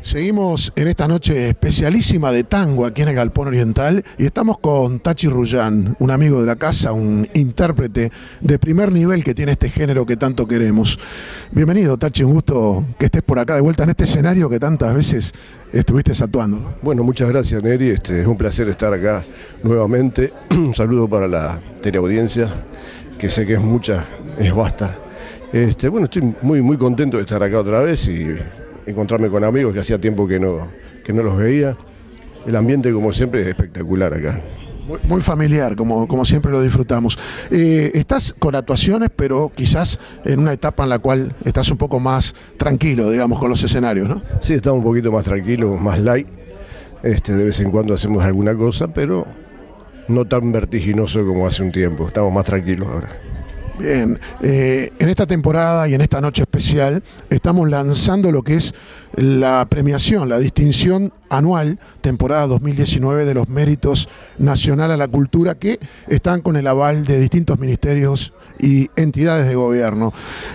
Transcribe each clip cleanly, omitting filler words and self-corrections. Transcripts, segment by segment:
Seguimos en esta noche especialísima de tango aquí en el Galpón Oriental y estamos con Tachi Rullán, un amigo de la casa, un intérprete de primer nivel que tiene este género que tanto queremos. Bienvenido, Tachi, un gusto que estés por acá de vuelta en este escenario que tantas veces estuviste actuando. Bueno, muchas gracias, Neri, es un placer estar acá nuevamente. Un saludo para la teleaudiencia, que sé que es mucha, es vasta. Bueno, estoy muy contento de estar acá otra vez y encontrarme con amigos que hacía tiempo que no los veía. El ambiente, como siempre, es espectacular acá. Muy familiar, como siempre lo disfrutamos. Estás con actuaciones, pero quizás en una etapa en la cual estás un poco más tranquilo, digamos, con los escenarios, ¿no? Sí, estamos un poquito más tranquilos, más light. De vez en cuando hacemos alguna cosa, pero no tan vertiginoso como hace un tiempo. Estamos más tranquilos ahora. Bien, en esta temporada y en esta noche especial estamos lanzando lo que es la premiación, la distinción anual, temporada 2019 de los méritos nacional a la cultura, que están con el aval de distintos ministerios y entidades de gobierno.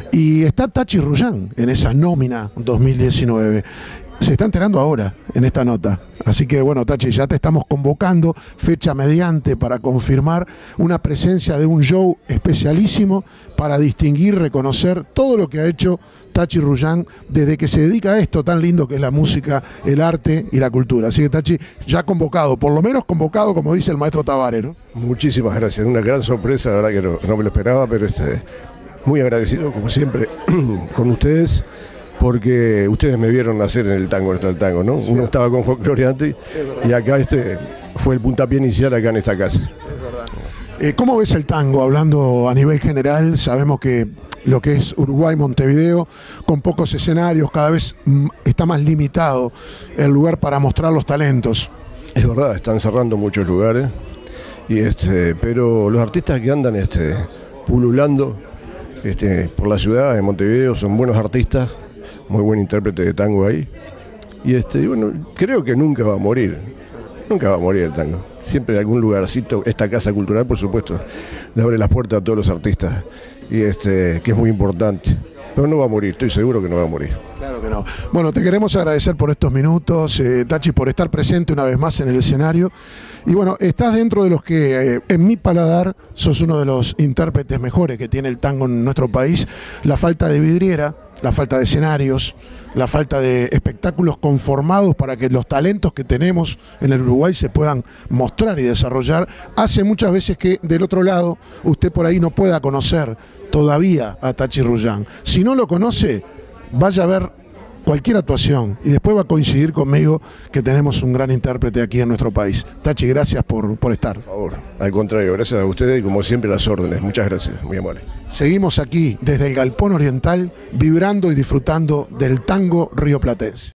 Y está Tachi Rullán en esa nómina 2019. Se está enterando ahora en esta nota. Así que bueno, Tachi, ya te estamos convocando fecha mediante para confirmar una presencia de un show especialísimo para distinguir, reconocer todo lo que ha hecho Tachi Rullán desde que se dedica a esto tan lindo que es la música, el arte y la cultura. Así que Tachi, ya convocado, por lo menos convocado, como dice el maestro Tavares, ¿no? Muchísimas gracias, una gran sorpresa, la verdad que no me lo esperaba, pero muy agradecido como siempre con ustedes. Porque ustedes me vieron nacer en el tango, ¿no? Sí. Uno estaba con folclore antes y acá fue el puntapié inicial acá en esta casa. Es verdad. ¿Cómo ves el tango? Hablando a nivel general, sabemos que lo que es Uruguay, Montevideo, con pocos escenarios, cada vez está más limitado el lugar para mostrar los talentos. Es verdad, están cerrando muchos lugares, pero los artistas que andan pululando por la ciudad de Montevideo son buenos artistas. Muy buen intérprete de tango ahí. Y bueno, creo que nunca va a morir. Nunca va a morir el tango. Siempre en algún lugarcito, esta casa cultural, por supuesto, le abre las puertas a todos los artistas. Y que es muy importante. Pero no va a morir, estoy seguro que no va a morir. Claro que no. Bueno, te queremos agradecer por estos minutos, Tachi, por estar presente una vez más en el escenario. Y bueno, estás dentro de los que, en mi paladar, sos uno de los intérpretes mejores que tiene el tango en nuestro país. La falta de vidriera, la falta de escenarios, la falta de espectáculos conformados para que los talentos que tenemos en el Uruguay se puedan mostrar y desarrollar, hace muchas veces que del otro lado usted por ahí no pueda conocer todavía a Tachi Rullán. Si no lo conoce, vaya a ver cualquier actuación y después va a coincidir conmigo que tenemos un gran intérprete aquí en nuestro país. Tachi, gracias por estar. Por favor, al contrario, gracias a ustedes y como siempre las órdenes. Muchas gracias, muy amable. Seguimos aquí desde el Galpón Oriental vibrando y disfrutando del tango rioplatense.